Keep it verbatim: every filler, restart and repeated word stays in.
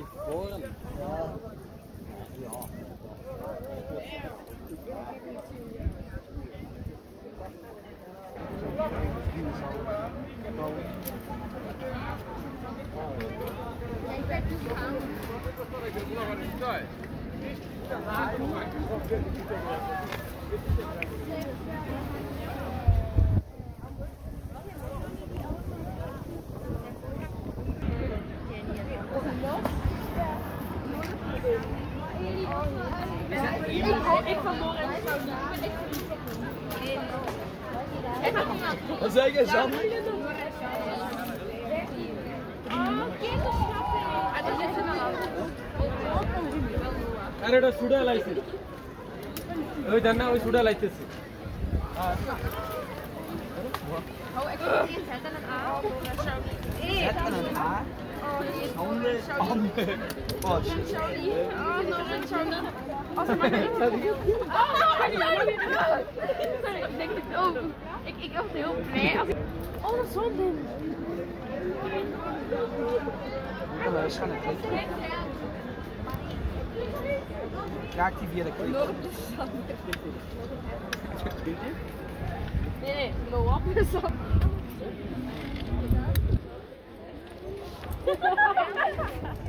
Forum. Ja. Ja. Ik van Moren en Wat zeg je, Sam? अरे डा सुडा लाइसे ओए दन्ना ओए सुडा लाइतेছে Oh, ik wil niet zetten een A. Zetten een A? Handen. Handen. Oh, shit. Sorry. Oh, nog een sorry. Als het maar niet. Oh, sorry. Sorry, ik denk het ook. Ik, ik was heel blij. Als ik... Oh, dat is zo'n ding. Oh, dat is gaan klikken. Raakt die via de klik? Nee, nee, blow up is zo.